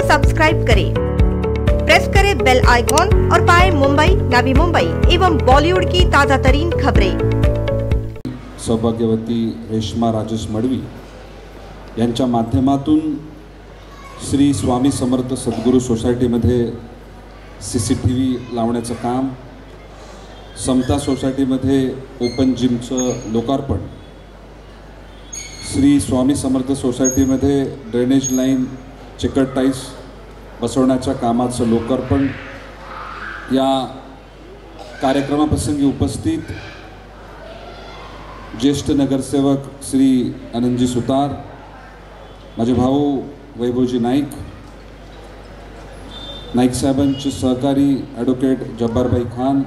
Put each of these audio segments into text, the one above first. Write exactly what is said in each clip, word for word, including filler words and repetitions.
Subscribe करें, press करें bell icon और पाएं मुंबई, नवी मुंबई एवं बॉलीवुड की ताजा तरीन खबरें। सौभाग्यवती रेश्मा राजेश मडवी यांच्या माध्यमातून श्री स्वामी समर्थ सद्गुरू सोसायटीमध्ये सी सी टी व्ही लावण्याचं काम, समता सोसायटीमध्ये ओपन जिमचं लोकार्पण, श्री स्वामी समर्थ सोसायटीमध्ये ड्रेनेज लाईन चिकट टाईल्स बसवण्याच्या कामाचं लोकार्पण या कार्यक्रमाप्रसंगी उपस्थित ज्येष्ठ नगरसेवक श्री आनंदजी सुतार, माझे भाऊ वैभवजी नाईक, नाईक साहेबांचे सहकारी ॲडव्होकेट जब्बारभाई खान,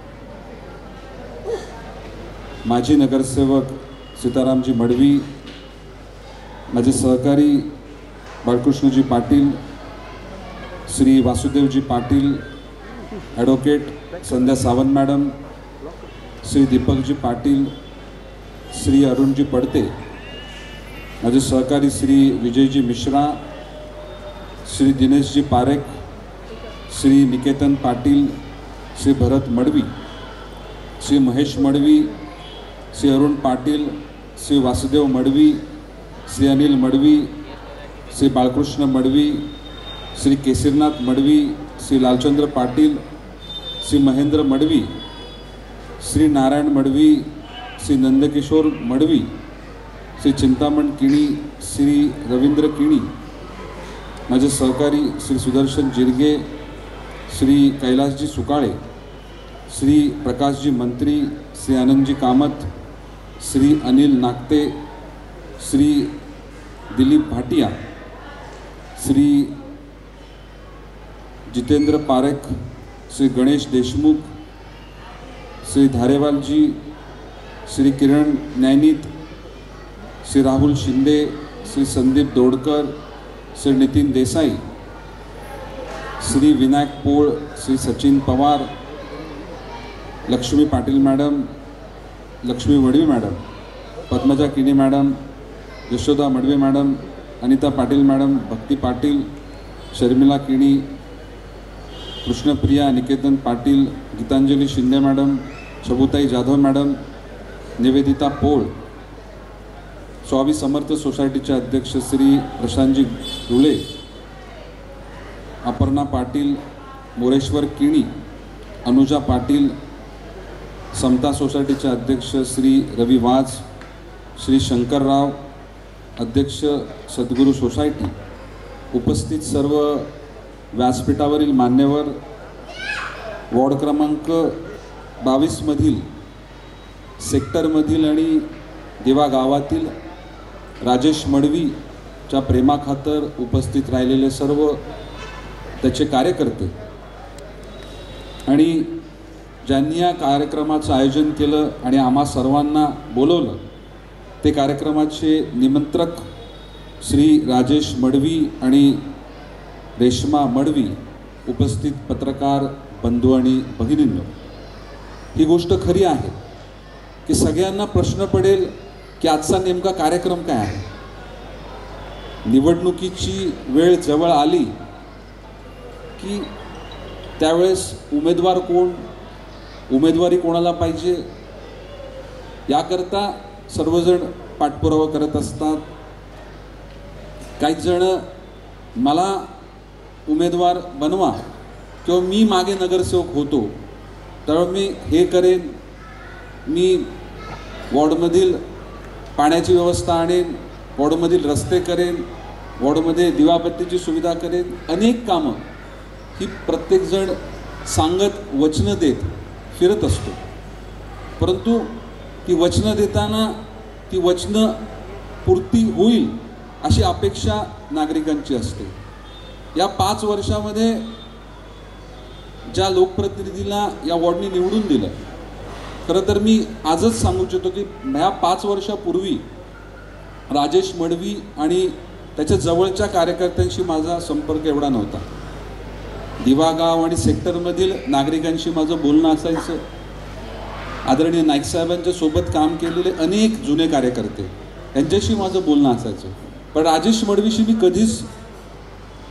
माजी नगरसेवक सीतारामजी मडवी, माझे सहकारी बाळकृष्णजी पाटील, श्री वासुदेवजी पाटील, ॲडव्होकेट संध्या सावंत मॅडम, श्री दीपकजी पाटील, श्री अरुणजी पडते, माझे सहकारी श्री विजयजी मिश्रा, श्री दिनेशजी पारेख, श्री निकेतन पाटील, श्री भरत मडवी, श्री महेश मडवी, श्री अरुण पाटील, श्री वासुदेव मडवी, श्री अनिल मडवी, श्री बाळकृष्ण मडवी, श्री केसरीनाथ मडवी, श्री लालचंद्र पाटील, श्री महेंद्र मडवी, श्री नारायण मडवी, श्री नंदकिशोर मडवी, श्री चिंतामण किणी, श्री रवींद्र किणी, माझे सहकारी श्री सुदर्शन जिरगे, Shri Kailas ji Sukale, Shri Prakashji Mantri, Shri Anandji Kamat, Shri Anil Nagte, Shri Dilip Bhatia, Shri Jitendra Parekh, Shri Ganesh Deshmukh, Shri Dharewalji, Shri Kiran Nyayneet, Shri Rahul Shinde, Shri Sandeep Dodkar, Shri Nitin Desai, Shri Vinayak Pol, Shri Sachin Pawar, Lakshmi Patil madam, Lakshmi Madavi madam, Padmaja Kini madam, Yashoda Madavi madam, Anita Patil madam, Bhakti Patil, Sharmila Kini, Krishnapriya Niketan Patil, Geetanjali Shinde madam, Shabutai Jadhav madam, Nivedita Pol, Swami Samarth सोसायटीचे अध्यक्ष श्री प्रशांतजी रुळे, अपर्णा पाटील, मोरेश्वर किणी, अनुजा पाटील, समता सोसायटीचे अध्यक्ष श्री रवी वाज, श्री शंकरराव, अध्यक्ष सद्गुरू सोसायटी, उपस्थित सर्व व्यासपीठावरील मान्यवर, वॉर्ड क्रमांक बावीसमधील सेक्टरमधील आणि देवा गावातील राजेश मडवीच्या प्रेमाखातर उपस्थित राहिलेले सर्व त्याचे कार्यकर्ते आणि ज्यांनी या कार्यक्रमाचं आयोजन केलं आणि आम्हा सर्वांना बोलवलं ते कार्यक्रमाचे निमंत्रक श्री राजेश मडवी आणि रेश्मा मडवी, उपस्थित पत्रकार बंधू आणि भगिनींनो, ही गोष्ट खरी आहे की सगळ्यांना प्रश्न पडेल की आजचा नेमका कार्यक्रम काय आहे. निवडणुकीची वेळ जवळ आली की त्यावेळेस उमेदवार कोण, उमेदवारी कोणाला पाहिजे याकरता सर्वजण पाठपुरावा करत असतात. काही जण मला उमेदवार बनवा किंवा मी मागे नगरसेवक होतो त्यावेळी मी हे करेन, मी वॉर्डमधील पाण्याची व्यवस्था आणेन, वॉर्डमधील रस्ते करेन, वॉर्डमध्ये दिवाबत्तीची सुविधा करेन, अनेक कामं ही प्रत्येकजण सांगत वचनं देत फिरत असतो. परंतु ती वचनं देताना ती वचनं पूर्ती होईल अशी अपेक्षा नागरिकांची असते. या पाच वर्षामध्ये ज्या लोकप्रतिनिधीला या वॉर्डनी निवडून दिलं, खरं तर मी आजच सांगू इच्छितो की ह्या पाच वर्षापूर्वी राजेश मडवी आणि त्याच्या जवळच्या कार्यकर्त्यांशी माझा संपर्क एवढा नव्हता. दिवागाव आणि सेक्टरमधील नागरिकांशी माझं बोलणं असायचं. आदरणीय नाईक साहेबांच्या सोबत काम केलेले अनेक जुने कार्यकर्ते यांच्याशी माझं बोलणं असायचं. पण राजेश मडवीशी मी कधीच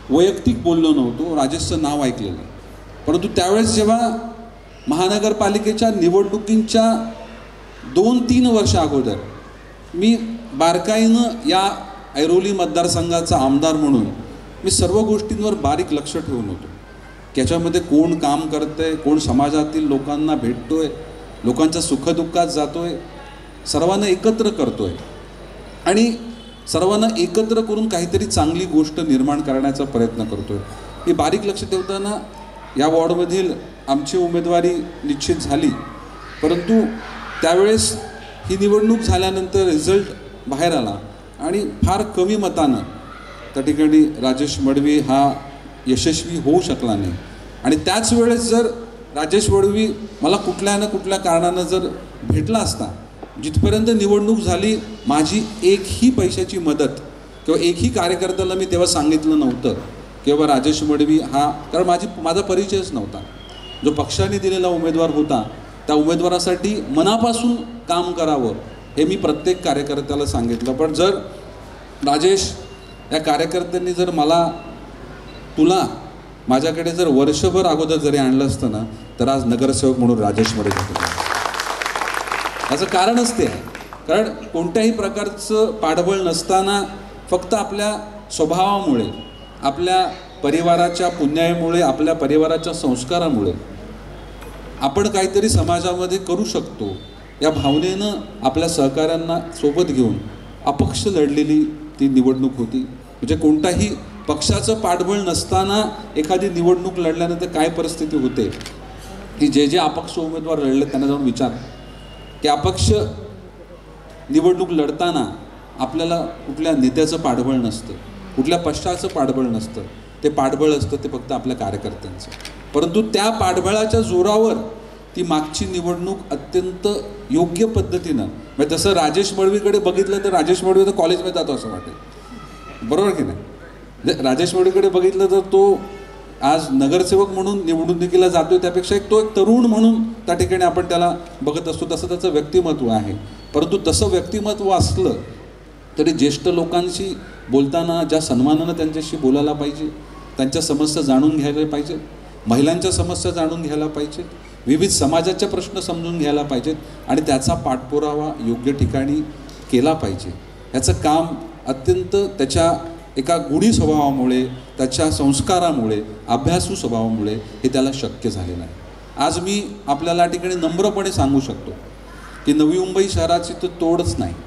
वैयक्तिक बोललो नव्हतो, राजेशचं नाव ऐकलेलं. परंतु त्यावेळेस जेव्हा महानगरपालिकेच्या निवडणुकींच्या दोन तीन वर्ष अगोदर मी बारकाईनं या ऐरोली मतदारसंघाचा आमदार म्हणून मी सर्व गोष्टींवर बारीक लक्ष ठेवून होतो. त्याच्यामध्ये कोण काम करतंय, कोण समाजातील लोकांना भेटतोय, लोकांच्या सुखदुःखात जातोय, सर्वांना एकत्र करतोय आणि सर्वांना एकत्र करून काहीतरी चांगली गोष्ट निर्माण करण्याचा प्रयत्न करतोय. ही बारीक लक्ष ठेवताना या वॉर्डमधील आमची उमेदवारी निश्चित झाली. परंतु त्यावेळेस ही निवडणूक झाल्यानंतर रिझल्ट बाहेर आला आणि फार कमी मतानं त्या ठिकाणी राजेश मडवी हा यशस्वी होऊ शकला नाही. आणि त्याच वेळेस जर राजेश मडवी मला कुठल्या ना कुठल्या कारणानं जर भेटला असता, जिथपर्यंत निवडणूक झाली माझी एकही पैशाची मदत किंवा एकही कार्यकर्त्याला मी तेव्हा सांगितलं नव्हतं किंवा राजेश मडवी हा, कारण माझी माझा परिचयच नव्हता. जो पक्षाने दिलेला उमेदवार होता त्या उमेदवारासाठी मनापासून काम करावं हे मी प्रत्येक कार्यकर्त्याला सांगितलं. पण जर राजेश या कार्यकर्त्यांनी जर मला तुला माझ्याकडे जर वर्षभर अगोदर जरी आणलं असतं ना, तर आज नगरसेवक म्हणून राजेश मडवी होतो. याचं कारणच ते आहे, कारण कोणत्याही प्रकारचं पाठबळ नसताना फक्त आपल्या स्वभावामुळे, आपल्या परिवाराच्या पुण्यामुळे, आपल्या परिवाराच्या संस्कारामुळे आपण काहीतरी समाजामध्ये करू शकतो या भावनेनं आपल्या सहकाऱ्यांना सोबत घेऊन अपक्ष लढलेली ती निवडणूक होती. म्हणजे कोणताही पक्षाचं पाठबळ नसताना एखादी निवडणूक लढल्यानंतर काय परिस्थिती होते की जे जे अपक्ष उमेदवार लढले त्यांना जाऊन विचार की अपक्ष निवडणूक लढताना आपल्याला कुठल्या नेत्याचं पाठबळ नसतं, कुठल्या पक्षाचं पाठबळ नसतं, ते पाठबळ असतं ते फक्त आपल्या कार्यकर्त्यांचं. परंतु त्या पाठबळाच्या जोरावर ती मागची निवडणूक अत्यंत योग्य पद्धतीनं, म्हणजे तसं राजेश मडवीकडे बघितलं तर राजेश मडवी तर कॉलेजमध्ये जातो असं वाटेल, बरोबर की नाही? राजेश मडवीकडे बघितलं तर तो आज नगरसेवक म्हणून निवडणुकीला जातोय त्यापेक्षा एक तो एक तरुण म्हणून त्या ठिकाणी आपण त्याला बघत असतो, तसं त्याचं व्यक्तिमत्व आहे. परंतु तसं व्यक्तिमत्व असलं तरी ज्येष्ठ लोकांशी बोलताना ज्या सन्मानानं त्यांच्याशी बोलायला पाहिजे, त्यांच्या समस्या जाणून घ्यायला पाहिजे, महिलांच्या समस्या जाणून घ्यायला पाहिजेत, विविध समाजाचे प्रश्न समजून घ्यायला पाहिजेत आणि त्याचा पाठपुरावा योग्य ठिकाणी केला पाहिजे. याचं काम अत्यंत त्याच्या एका गुणी स्वभावामुळे, त्याच्या संस्कारामुळे, अभ्यासू स्वभावामुळे हे त्याला शक्य झालेलं आहे. आज मी आपल्याला ठिकाणी नम्रपणे सांगू शकतो की नवी मुंबई शहराची तर तोडच नाही.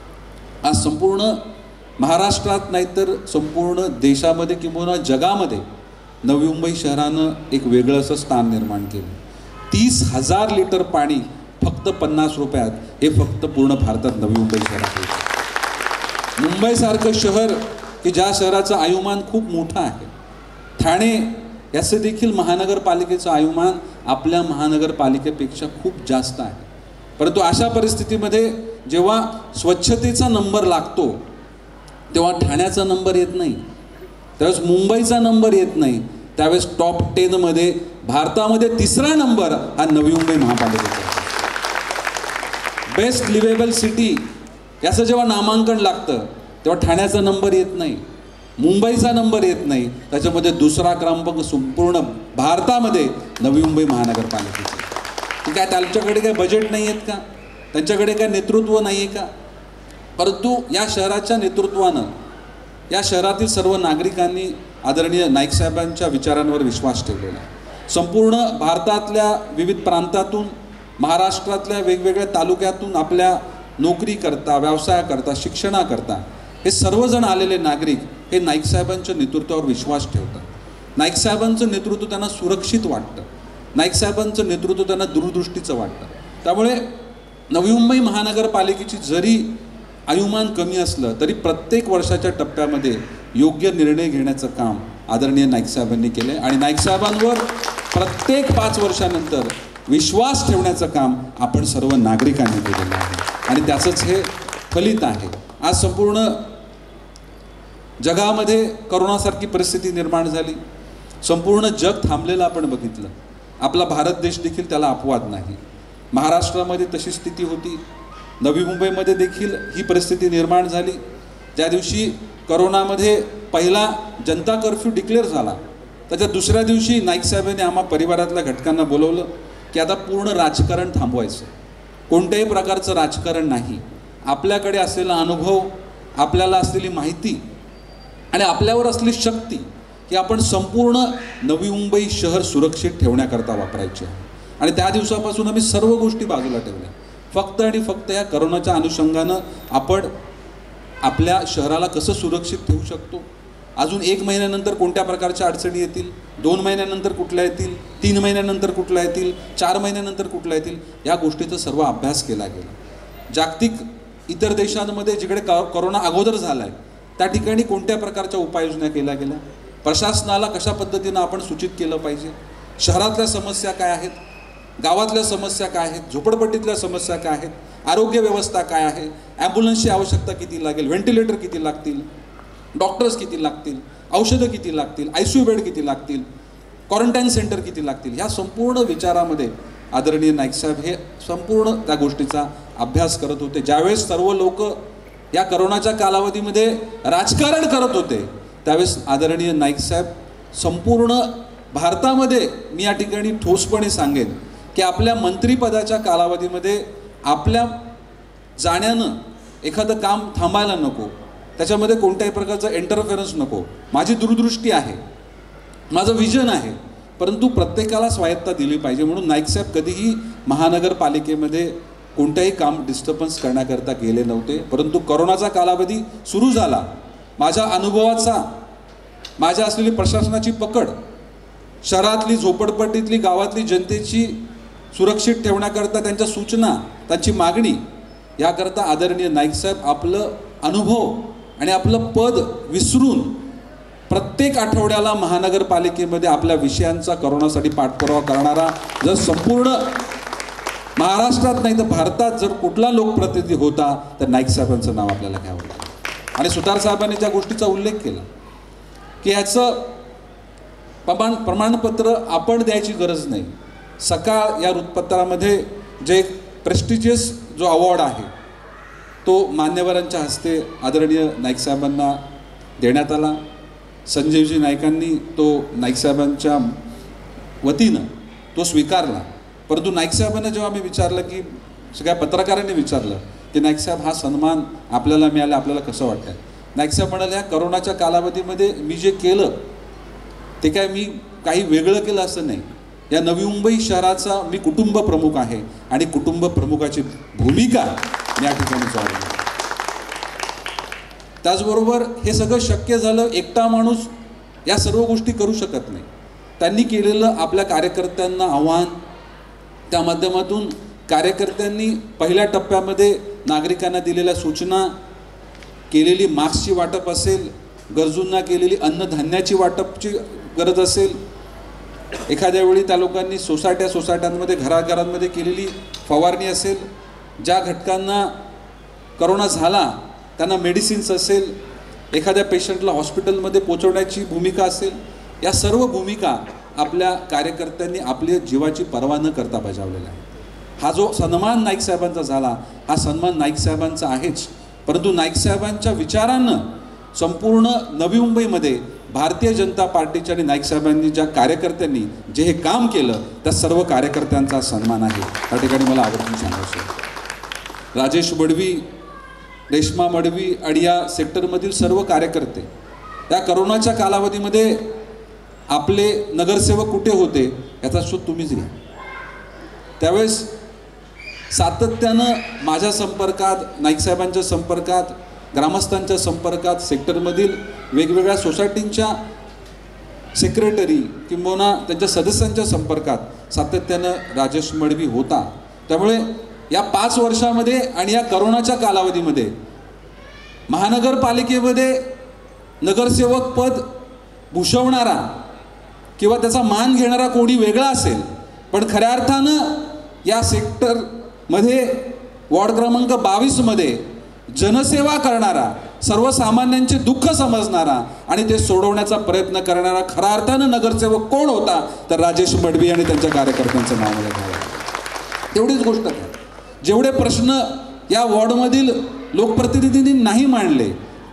आज संपूर्ण महाराष्ट्रात नाही तर संपूर्ण देशामध्ये किंवा जगामध्ये नवी मुंबई शहरानं एक वेगळं असं स्थान निर्माण केलं. तीस हजार लिटर पाणी फक्त पन्नास रुपयात हे फक्त पूर्ण भारतात नवी मुंबई शहरात आहे. मुंबईसारखं शहर की ज्या शहराचं आयुमान खूप मोठं आहे, ठाणे याचं देखील महानगरपालिकेचं आयुमान आपल्या महानगरपालिकेपेक्षा खूप जास्त आहे. परंतु अशा परिस्थितीमध्ये जेव्हा स्वच्छतेचा नंबर लागतो तेव्हा ठाण्याचा नंबर येत नाही, त्यावेळेस मुंबईचा नंबर येत नाही, त्यावेळेस टॉप टेनमध्ये भारतामध्ये तिसरा नंबर हा नवी मुंबई महापालिकेचा. बेस्ट लिव्हेबल सिटी याचं जेव्हा नामांकन लागतं तेव्हा ठाण्याचा नंबर येत नाही, मुंबईचा नंबर येत नाही, त्याच्यामध्ये दुसरा क्रमांक संपूर्ण भारतामध्ये नवी मुंबई महानगरपालिकेचा. काय त्यांच्याकडे काय बजेट नाही आहेत का, त्यांच्याकडे काय नेतृत्व नाही आहे का? परंतु या शहराच्या नेतृत्वानं, या शहरातील सर्व नागरिकांनी आदरणीय नाईक साहेबांच्या विचारांवर विश्वास ठेवलेला आहे. संपूर्ण भारतातल्या विविध प्रांतातून, महाराष्ट्रातल्या वेगवेगळ्या तालुक्यातून आपल्या नोकरी करता, व्यवसायाकरता, शिक्षणाकरता हे सर्वजण आलेले नागरिक हे नाईक साहेबांच्या नेतृत्वावर विश्वास ठेवतात. नाईक साहेबांचं नेतृत्व त्यांना सुरक्षित वाटतं, नाईक साहेबांचं नेतृत्व त्यांना दूरदृष्टीचं वाटतं. त्यामुळे नवी मुंबई महानगरपालिकेची जरी आयुमान कमी असलं तरी प्रत्येक वर्षाच्या टप्प्यामध्ये योग्य निर्णय घेण्याचं काम आदरणीय नाईक साहेबांनी केलं आहे आणि नाईक साहेबांवर प्रत्येक पाच वर्षानंतर विश्वास ठेवण्याचं काम आपण सर्व नागरिकांनी केलेलं आहे आणि त्याचंच हे फलित आहे. आज संपूर्ण जगामध्ये करोनासारखी परिस्थिती निर्माण झाली, संपूर्ण जग थांबलेलं आपण बघितलं. आपला भारत देश देखील त्याला अपवाद नाही. महाराष्ट्रामध्ये तशी स्थिती होती, नवी मुंबईमध्ये देखील ही परिस्थिती निर्माण झाली. ज्या दिवशी करोनामध्ये पहिला जनता कर्फ्यू डिक्लेअर झाला, त्याच्या दुसऱ्या दिवशी नाईक साहेबांनी आम्हा परिवारातल्या घटकांना बोलवलं की आता पूर्ण राजकारण थांबवायचं, कोणत्याही प्रकारचं राजकारण नाही. आपल्याकडे असलेला अनुभव, आपल्याला असलेली माहिती आणि आपल्यावर असलेली शक्ती की आपण संपूर्ण नवी मुंबई शहर सुरक्षित ठेवण्याकरता वापरायची आहे. आणि त्या दिवसापासून आम्ही सर्व गोष्टी बाजूला ठेवल्या. फक्त आणि फक्त या करोनाच्या अनुषंगानं आपण आपल्या शहराला कसं सुरक्षित ठेवू शकतो, अजून एक महिन्यानंतर कोणत्या प्रकारच्या अडचणी येतील, दोन महिन्यानंतर कुठल्या येतील, तीन महिन्यानंतर कुठल्या येतील, चार महिन्यानंतर कुठल्या येतील, या गोष्टीचा सर्व अभ्यास केला गेला. जागतिक इतर देशांमध्ये जिकडे क करोना अगोदर झाला आहे त्या ठिकाणी कोणत्या प्रकारच्या उपाययोजना केल्या गेल्या, प्रशासनाला कशा पद्धतीनं आपण सूचित केलं पाहिजे, शहरातल्या समस्या काय आहेत, गावातल्या समस्या काय आहेत, झोपडपट्टीतल्या समस्या काय आहेत, आरोग्य व्यवस्था काय आहे, ॲम्ब्युलन्सची आवश्यकता किती लागेल, व्हेंटिलेटर किती लागतील, डॉक्टर्स किती लागतील, औषधं किती लागतील, आय सी यू बेड किती लागतील, क्वारंटाईन सेंटर किती लागतील, ह्या संपूर्ण विचारामध्ये आदरणीय नाईक साहेब हे संपूर्ण त्या गोष्टीचा अभ्यास करत होते. ज्यावेळेस सर्व लोक या करोनाच्या कालावधीमध्ये राजकारण करत होते त्यावेळेस आदरणीय नाईक साहेब संपूर्ण भारतामध्ये, मी या ठिकाणी ठोसपणे सांगेन की आपल्या मंत्रिपदाच्या कालावधीमध्ये आपल्या जाण्यानं एखादं काम थांबायला नको, त्याच्यामध्ये कोणत्याही प्रकारचा इंटरफेरन्स नको. माझी दूरदृष्टी आहे, माझं विजन आहे, परंतु प्रत्येकाला स्वायत्ता दिली पाहिजे म्हणून नाईक साहेब कधीही महानगरपालिकेमध्ये कोणत्याही काम डिस्टर्बन्स करण्याकरता गेले नव्हते. परंतु करोनाचा कालावधी सुरू झाला, माझ्या अनुभवाचा, माझ्या असलेली प्रशासनाची पकड, शहरातली झोपडपट्टीतली गावातली जनतेची सुरक्षित ठेवण्याकरता त्यांच्या सूचना, त्यांची मागणी, याकरता आदरणीय नाईक साहेब आपलं अनुभव आणि आपलं पद विसरून प्रत्येक आठवड्याला महानगरपालिकेमध्ये आपल्या विषयांचा करोनासाठी पाठपुरावा करणारा जर संपूर्ण महाराष्ट्रात नाही तर भारतात जर कुठला लोकप्रतिनिधी होता तर नाईक साहेबांचं नाव आपल्याला घ्यावं लागेल. आणि सुतार साहेबांनी ज्या गोष्टीचा उल्लेख केला की याचं प्रमाण प्रमाणपत्र आपण द्यायची गरज नाही. सकाळ या वृत्तपत्रामध्ये जे प्रेस्टिजियस जो अवॉर्ड आहे तो मान्यवरांच्या हस्ते आदरणीय नाईक साहेबांना देण्यात आला. संजीवजी नाईकांनी तो नाईक साहेबांच्या वतीनं तो स्वीकारला. परंतु नाईक साहेबांना जेव्हा मी विचारलं की सगळ्या पत्रकारांनी विचारलं की नाईक साहेब हा सन्मान आपल्याला मिळाला, आपल्याला कसं वाटतं, नाईक साहेब म्हणाले ह्या करोनाच्या कालावधीमध्ये मी जे केलं ते काय मी काही वेगळं केलं असं नाही. या नवी मुंबई शहराचा मी कुटुंब प्रमुख आहे आणि कुटुंब प्रमुखाची भूमिका या ठिकाणी चालू. त्याचबरोबर हे सगळं शक्य झालं, एकटा माणूस या सर्व गोष्टी करू शकत नाही. त्यांनी केलेलं आपल्या कार्यकर्त्यांना आव्हान, त्या माध्यमातून कार्यकर्त्यांनी पहिल्या टप्प्यामध्ये नागरिकांना दिलेल्या सूचना, केलेली मास्कची वाटप असेल, गरजूंना केलेली अन्नधान्याची वाटपची गरज असेल, एखाद्या वेळी त्या लोकांनी सोसायट्या सोसायट्यांमध्ये घराघरांमध्ये केलेली फवारणी असेल, ज्या घटकांना करोना झाला त्यांना मेडिसिन्स असेल, एखाद्या पेशंटला हॉस्पिटलमध्ये पोचवण्याची भूमिका असेल, या सर्व भूमिका आपल्या कार्यकर्त्यांनी आपल्या जीवाची पर्वा न करता बजावलेला आहे. हा जो सन्मान नाईक साहेबांचा झाला हा सन्मान नाईक साहेबांचा आहेच, परंतु नाईक साहेबांच्या विचारांनं संपूर्ण नवी मुंबईमध्ये भारतीय जनता पार्टीच्या आणि नाईक साहेबांनी ज्या कार्यकर्त्यांनी जे हे काम केलं त्या सर्व कार्यकर्त्यांचा सन्मान आहे. त्या ठिकाणी मला आवर्जून सांगायचं आहे, राजेश मडवी, रेश्मा मडवी आणि या सेक्टरमधील सर्व कार्यकर्ते त्या करोनाच्या कालावधीमध्ये आपले नगरसेवक कुठे होते याचा शोध तुम्हीच घ्या. त्यावेळेस सातत्यानं माझ्या संपर्कात, नाईक साहेबांच्या संपर्कात, ग्रामस्थांच्या संपर्कात, सेक्टरमधील वेगवेगळ्या सोसायटींच्या सेक्रेटरी किंबहुना त्यांच्या सदस्यांच्या संपर्कात सातत्यानं राजेश मडवी होता. त्यामुळे या पाच वर्षामध्ये आणि या करोनाच्या कालावधीमध्ये महानगरपालिकेमध्ये नगरसेवक पद भूषवणारा किंवा त्याचा मान घेणारा कोणी वेगळा असेल, पण खऱ्या अर्थानं या सेक्टरमध्ये वॉर्ड क्रमांक बावीसमध्ये जनसेवा करणारा, सर्वसामान्यांचे दुःख समजणारा आणि ते सोडवण्याचा प्रयत्न करणारा खऱ्या अर्थानं नगरसेवक कोण होता तर राजेश मडवी आणि त्यांच्या कार्यकर्त्यांचं नाव मला घ्यावं. तेवढीच गोष्ट आहे. जेवढे प्रश्न या वॉर्डमधील लोकप्रतिनिधींनी नाही मांडले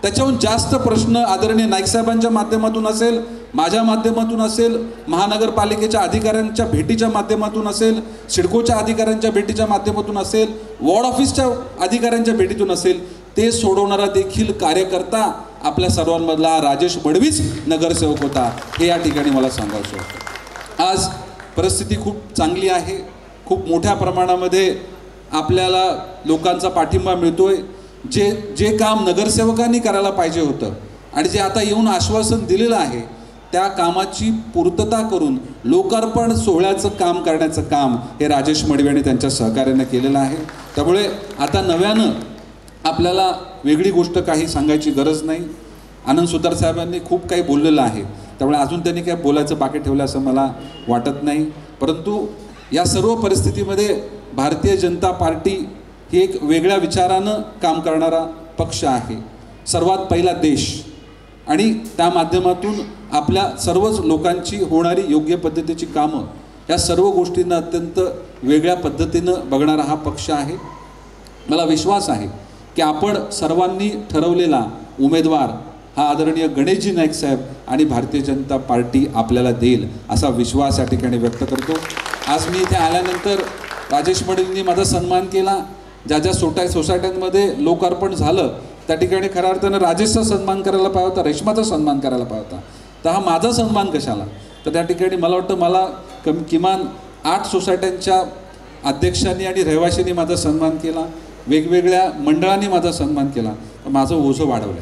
त्याच्याहून जास्त प्रश्न आदरणीय नाईक साहेबांच्या माध्यमातून असेल, माझ्या माध्यमातून असेल, महानगरपालिकेच्या अधिकाऱ्यांच्या भेटीच्या माध्यमातून असेल, सिडकोच्या अधिकाऱ्यांच्या भेटीच्या माध्यमातून असेल, वॉर्ड ऑफिसच्या अधिकाऱ्यांच्या भेटीतून असेल, ते सोडवणारा देखील कार्यकर्ता आपल्या सर्वांमधला राजेश मडवीच नगरसेवक होता, हे या ठिकाणी मला सांगायचं होतं. आज परिस्थिती खूप चांगली आहे. खूप मोठ्या प्रमाणामध्ये आपल्याला लोकांचा पाठिंबा मिळतोय. जे जे काम नगरसेवकांनी करायला पाहिजे होतं आणि जे आता येऊन आश्वासन दिलेलं आहे त्या कामाची पूर्तता करून लोकार्पण सोहळ्याचं काम करण्याचं काम हे राजेश मडवी आणि त्यांच्या सहकार्याने केलेलं आहे. त्यामुळे आता नव्यानं आपल्याला वेगळी गोष्ट काही सांगायची गरज नाही. आनंद सुतार साहेबांनी खूप काही बोललेलं आहे, त्यामुळे अजून त्यांनी काय बोलायचं बाकी ठेवलं असं मला वाटत नाही. परंतु या सर्व परिस्थितीमध्ये भारतीय जनता पार्टी ही एक वेगळ्या विचारानं काम करणारा पक्ष आहे. सर्वात पहिला देश आणि त्या माध्यमातून आपल्या सर्वच लोकांची होणारी योग्य पद्धतीची कामं या सर्व गोष्टींना अत्यंत वेगळ्या पद्धतीनं बघणारा हा पक्ष आहे. मला विश्वास आहे की आपण सर्वांनी ठरवलेला उमेदवार हा आदरणीय गणेशजी नाईक साहेब आणि भारतीय जनता पार्टी आपल्याला देईल असा विश्वास या ठिकाणी व्यक्त करतो. आज मी इथे आल्यानंतर राजेश मडवींनी माझा सन्मान केला. ज्या ज्या सोटा सोसायट्यांमध्ये लोकार्पण झालं त्या ठिकाणी खऱ्या अर्थानं राजेशचा सन्मान करायला पाहिजे होता, रेश्माचा सन्मान करायला पाहिजे होता. तर हा माझा सन्मान कशाला? तर त्या ठिकाणी मला वाटतं मला कम किमान आठ सोसायट्यांच्या अध्यक्षांनी आणि रहिवाशांनी माझा सन्मान केला, वेगवेगळ्या मंडळांनी माझा सन्मान केला, तर माझं ओझं वाढवलं.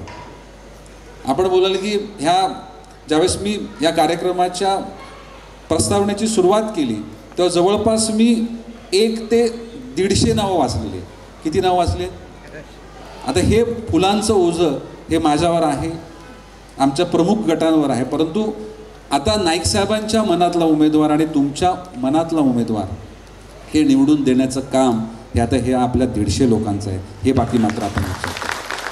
आपण बोलाल की ह्या ज्यावेळेस मी या कार्यक्रमाच्या प्रस्तावनेची सुरुवात केली तेव्हा जवळपास मी एक ते दीडशे नावं वाचलेली. किती नावं वाचले? आता हे फुलांचं ओझं हे माझ्यावर आहे, आमच्या प्रमुख गटांवर आहे. परंतु आता नाईक साहेबांच्या मनातला उमेदवार आणि तुमच्या मनातला उमेदवार हे निवडून देण्याचं काम हे आता हे आपल्या दीडशे लोकांचं आहे, हे बाकी मात्र आपण लक्षात.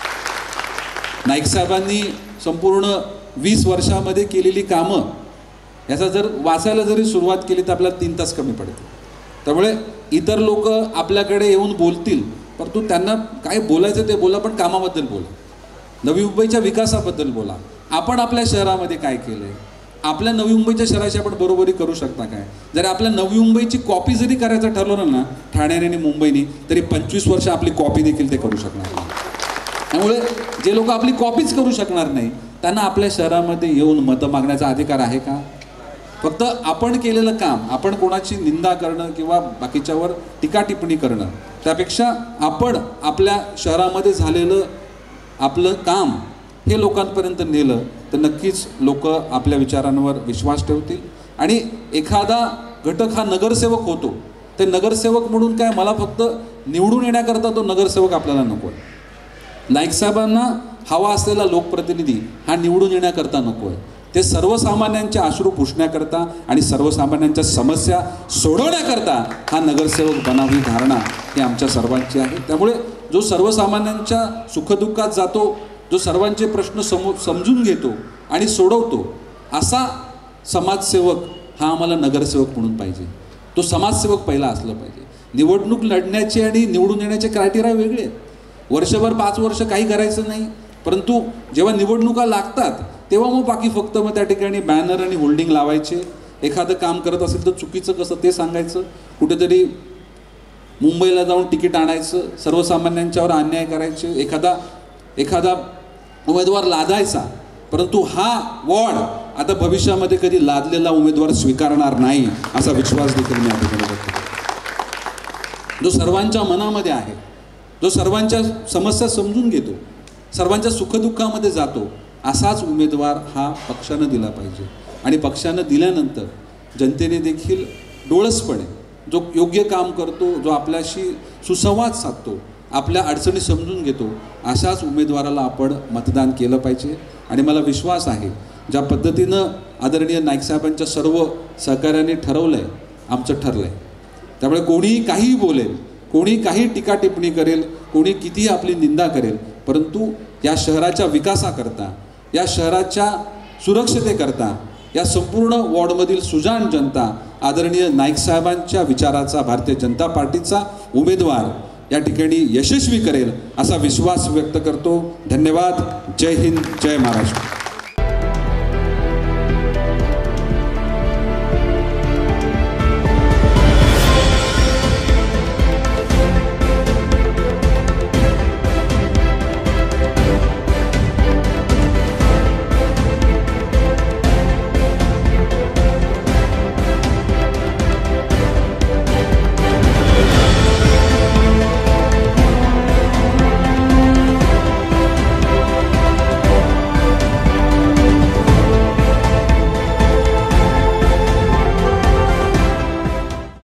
नाईक साहेबांनी संपूर्ण वीस वर्षामध्ये केलेली कामं याचा जर वाचायला जरी सुरुवात केली तर आपल्याला तीन तास कमी पडते. त्यामुळे इतर लोक आपल्याकडे येऊन बोलतील, परंतु त्यांना काय बोलायचं ते बोला, पण कामाबद्दल बोला, नवी मुंबईच्या विकासाबद्दल बोला. आपण आपल्या शहरामध्ये काय केलं आहे, आपल्या नवी मुंबईच्या शहराची आपण बरोबरी करू शकता काय? जरी आपल्या नवी मुंबईची कॉपी जरी करायचं ठरवलं ना ठाण्याने आणि मुंबईने, तरी पंचवीस वर्ष आपली कॉपी देखील ते करू शकणार नाही. त्यामुळे जे लोक आपली कॉपीच करू शकणार नाही त्यांना आपल्या शहरामध्ये येऊन मतं मागण्याचा अधिकार आहे का? फक्त आपण केलेलं काम, आपण कोणाची निंदा करणं किंवा बाकीच्यावर टीका टिप्पणी करणं, त्यापेक्षा आपण आपल्या शहरामध्ये झालेलं आपलं काम हे लोकांपर्यंत नेलं तर नक्कीच लोक आपल्या विचारांवर विश्वास ठेवतील. आणि एखादा घटक हा नगरसेवक होतो, ते नगरसेवक म्हणून काय मला फक्त निवडून येण्याकरता तो नगरसेवक आपल्याला नको आहे. नाईक साहेबांना हवा असलेला लोकप्रतिनिधी हा निवडून येण्याकरता नको आहे, ते सर्वसामान्यांचे अश्रू पुसण्याकरता आणि सर्वसामान्यांच्या समस्या सोडवण्याकरता हा नगरसेवक बनावी धारणा ही आमच्या सर्वांची आहे. त्यामुळे जो सर्वसामान्यांच्या सुखदुःखात जातो, जो सर्वांचे प्रश्न समो समजून घेतो आणि सोडवतो, असा समाजसेवक हा आम्हाला नगरसेवक म्हणून पाहिजे. तो समाजसेवक पहिला असला पाहिजे. निवडणूक लढण्याचे आणि निवडून येण्याचे क्रायटेरिया वेगळे आहेत. वर्षभर पाच वर्ष काही करायचं नाही, परंतु जेव्हा निवडणुका लागतात तेव्हा मग बाकी फक्त मग त्या ठिकाणी बॅनर आणि होल्डिंग लावायचे. एखादं काम करत असेल तर चुकीचं कसं ते सांगायचं, कुठेतरी मुंबईला जाऊन तिकीट आणायचं, सर्वसामान्यांच्यावर अन्याय करायचे, एखादा एखादा उमेदवार लादायचा. परंतु हा वॉर्ड आता भविष्यामध्ये कधी लादलेला उमेदवार स्वीकारणार नाही असा विश्वास देखील मी आपल्याकडे व्यक्त करतो. जो सर्वांच्या मनामध्ये आहे, जो सर्वांच्या समस्या समजून घेतो, सर्वांच्या सुखदुःखामध्ये जातो, असाच उमेदवार हा पक्षानं दिला पाहिजे. आणि पक्षानं दिल्यानंतर जनतेने देखील डोळसपणे जो योग्य काम करतो, जो आपल्याशी सुसंवाद साधतो, आपल्या अडचणी समजून घेतो, अशाच उमेदवाराला आपण मतदान केलं पाहिजे. आणि मला विश्वास आहे ज्या पद्धतीनं आदरणीय नाईक साहेबांच्या सर्व सहकार्याने ठरवलं आहे, आमचं ठरलं आहे. त्यामुळे कोणीही काहीही बोलेल, कोणी काही टीका टिप्पणी करेल, कोणी कितीही आपली निंदा करेल, परंतु या शहराच्या विकासाकरता, या शहराच्या सुरक्षतेकरता, या संपूर्ण वॉर्डमधील सुजाण जनता आदरणीय नाईक साहेबांच्या विचाराचा, भारतीय जनता पार्टीचा उमेदवार या ठिकाणी यशस्वी करेल असा विश्वास व्यक्त करतो. धन्यवाद. जय हिंद, जय महाराष्ट्र.